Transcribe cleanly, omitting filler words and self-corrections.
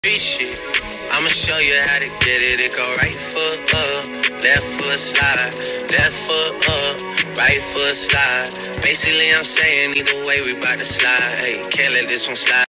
Shit. I'ma show you how to get it. It go right foot up, left foot slide, left foot up, right foot slide. Basically, I'm saying either way we bout to slide. Hey, can't let this one slide.